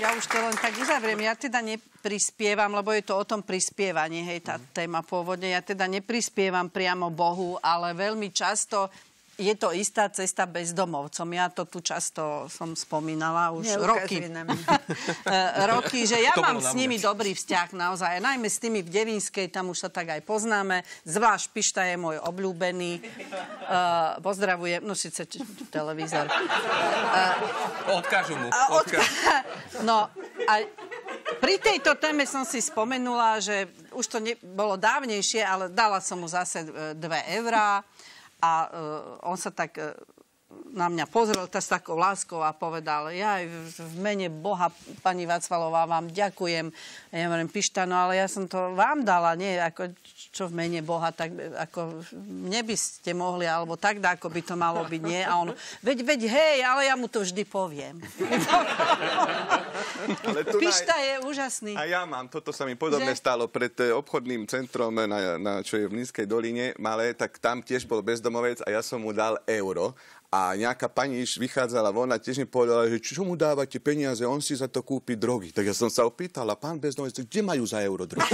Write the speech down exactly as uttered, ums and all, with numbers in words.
Ja už to len tak uzavriem. Ja teda neprispievam, lebo je to o tom prispievaní, hej, tá téma pôvodne. Ja teda neprispievam priamo Bohu, ale veľmi často je to istá cesta bezdomovcom. Ja to tu často som spomínala už roky. roky, že ja mám s nimi dobrý vzťah naozaj. Najmä s tými v Devínskej, tam už sa tak aj poznáme. Zvlášť Pišta je môj obľúbený. Uh, pozdravujem, no síce televízor. Uh, Odkážu mu. Odka- no a pri tejto téme som si spomenula, že už to ne- bolo dávnejšie, ale dala som mu zase dve eurá. A uh, on sa tak uh, na mňa pozrel s takou láskou a povedal, ja v mene Boha, pani Václalová, vám ďakujem. A ja hovorím, Pišta, no ale ja som to vám dala, nie ako čo v mene Boha, tak ako mne by ste mohli, alebo tak, ako by to malo byť, nie? A on, veď, veď, hej, ale ja mu to vždy poviem. Pišta je úžasný. A ja mám, toto sa mi podobne že? stalo pred obchodným centrom, na, na, čo je v Mlynskej doline, malé, tak tam tiež bol bezdomovec a ja som mu dal euro. A nejaká pani iš vychádzala von a tiež mi povedala, že čo mu dávate peniaze, on si za to kúpi drogy. Tak ja som sa opýtala, pán bezdomovec, kde majú za euro drogy?